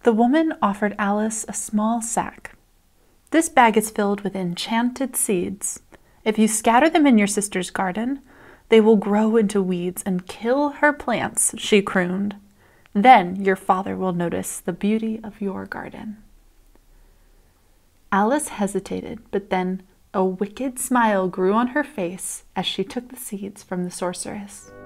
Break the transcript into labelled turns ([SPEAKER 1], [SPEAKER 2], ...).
[SPEAKER 1] The woman offered Alice a small sack. "This bag is filled with enchanted seeds. If you scatter them in your sister's garden, they will grow into weeds and kill her plants," she crooned. "Then your father will notice the beauty of your garden." Alice hesitated, but then a wicked smile grew on her face as she took the seeds from the sorceress.